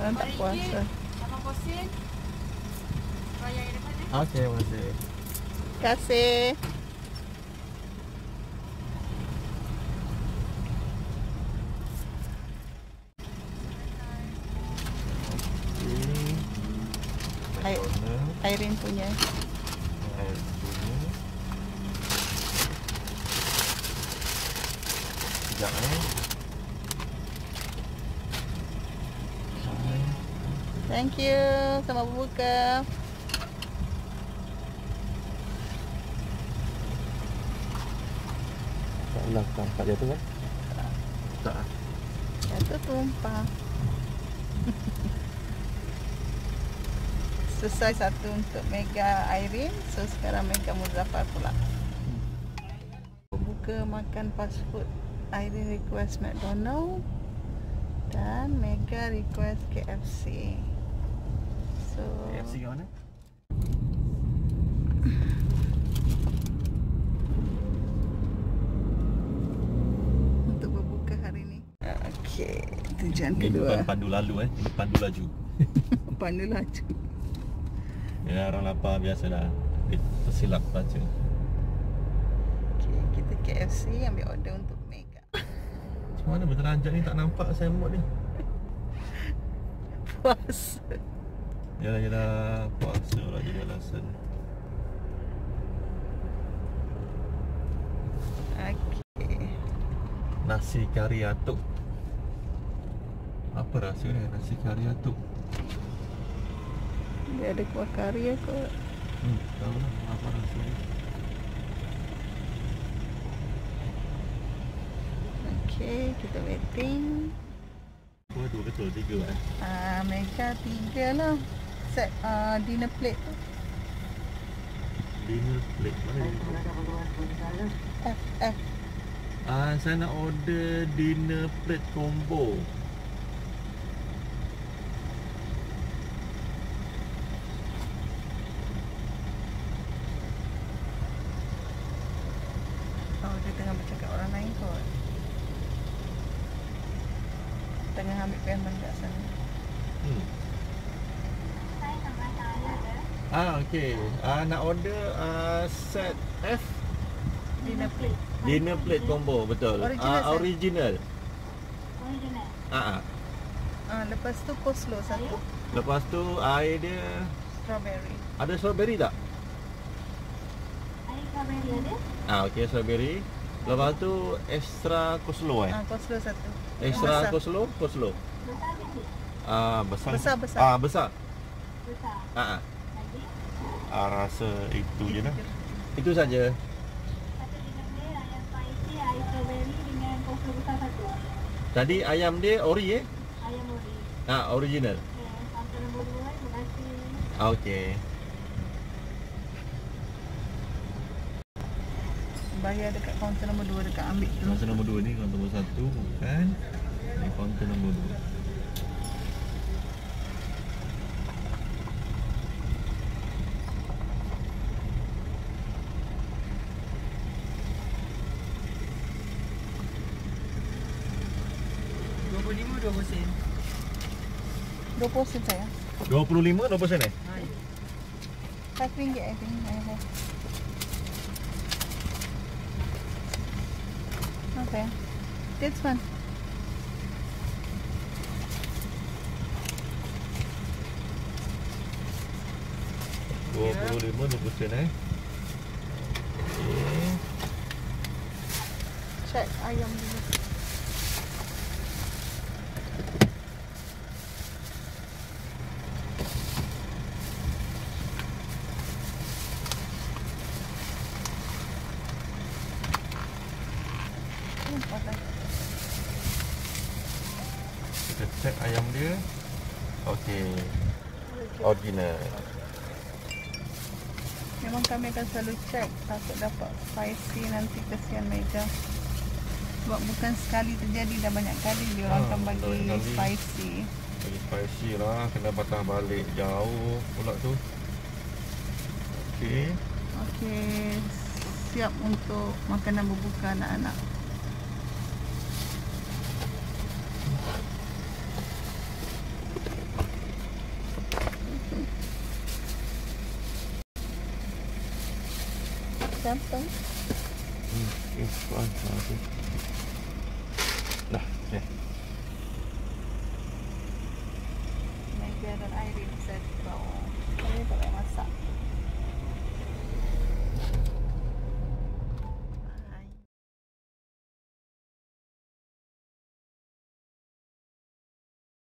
Orang tak puasa. Abang Kosin. Raya yang depan ni. Okey, terima kasih. Terima kasih. Irene punya. Sekejap Thank you. Selamat berbuka. Tak jatuh kan? Tak. Jatuh tumpah. Selesai satu untuk Mega Irene. So sekarang Mega Muzaffar pula. Buka makan fast food. Irene request McDonald dan Mega request KFC. So KFC kat mana? untuk berbuka hari ni. Okey, tujuan kedua. Pandu lalu pandu laju. Pandu laju. Ya, orang lapar biasalah. Tersilap baca. Okey, kita KFC ambil order untuk Mega. Macam mana berterajak ni tak nampak signboard ni? Puasa. Yalah, puasa lah jadi alasan. Okey. Nasi kari atuk. Apa rasa ni nasi kari atuk? Dia ada kuah kari kot. Tahu lah apa rasa ni. Okey, kita waiting. Oh, dua betul, tiga kan? Mega 3 lah. Set dinner plate tu. Dinner plate mana ni? F. Saya nak order dinner plate combo. Oh, dia tengah bercakap orang lain kot. Tengah ambil payment kat sana. Okey. Nak order set F Dinner plate. dinner plate combo, betul. Original, Original. Lepas tu coleslaw satu. Lepas tu air dia Strawberry. ada strawberry tak? Air strawberry ada. Okey, strawberry. Lepas tu extra coleslaw Coleslaw satu. Extra Besar. coleslaw. Besar kecil. Besar. Besar. Besar. Besar. Lagi. Rasa itu je lah. Itu saja. Satu dinner plate, ayam spicy, air strawberry dengan coleslaw besar satu. Tadi ayam dia ori Ayam ori. original. Okay, sampai nombor 2. Terima kasih. Okey. Bayar dekat kaunter nombor 2 dekat ambil tu. Kaunter nombor 2 ni, kaunter nombor 1 bukan. Ni kaunter nombor 2. RM20 saya. 25 berapa sen RM5 I think. Okay. This one. RM25 Okey. Check ayam dulu. Kita check ayam dia. Okey. Original. Memang kami akan selalu check. Takut dapat spicy nanti kesian Mega. Sebab bukan sekali terjadi, dah banyak kali dia orang akan bagi banyak kali. spicy. Bagi spicy lah. Kena patah balik jauh pula tu. Okey. Okey. Siap untuk makanan berbuka anak-anak. Gampang. Okay, tuan. Okay. Dah, okay. Meja dan air bisa dibawa.